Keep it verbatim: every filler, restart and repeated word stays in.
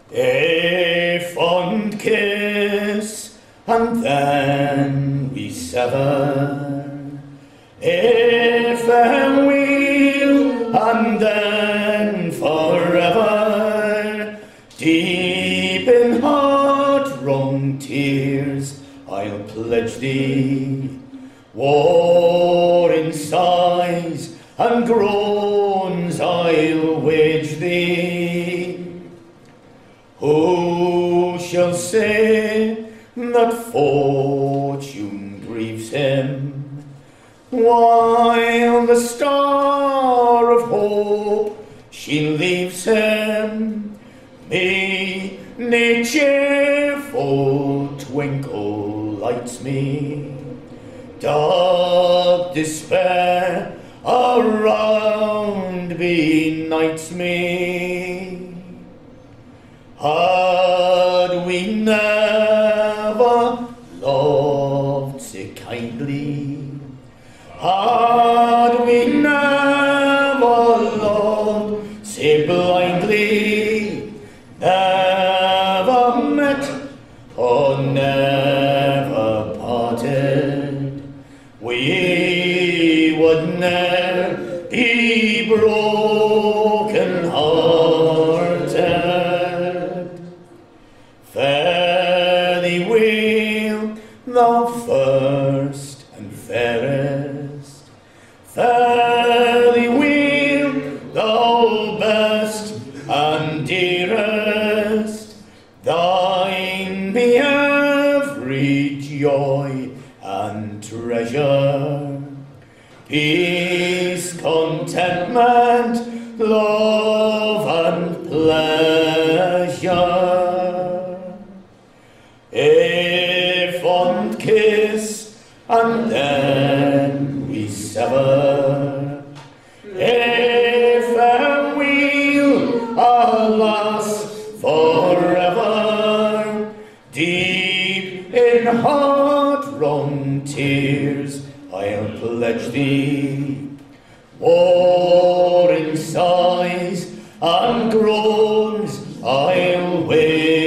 A fond kiss, and then we sever. A farewell, and then forever. Deep in heart-wrung tears, I'll pledge thee. War in sighs and groans, I'll wage thee. Who shall say that fortune grieves him, while the star of hope she leaves him? Me, nae cheerful twinkle lights me, dark despair around benights me. Had we never loved so kindly, had we never loved so blindly, never met or never parted, we would ne'er be broken hearted. Fare thee well, thou first and fairest. Fare thee well, thou best and dearest. Thine be every joy and treasure, peace, contentment, love and pleasure. A fond kiss, and then we sever. A farewell, alas, forever. Deep in heart-wrung tears, I'll pledge thee. War in sighs and groans, I'll wait.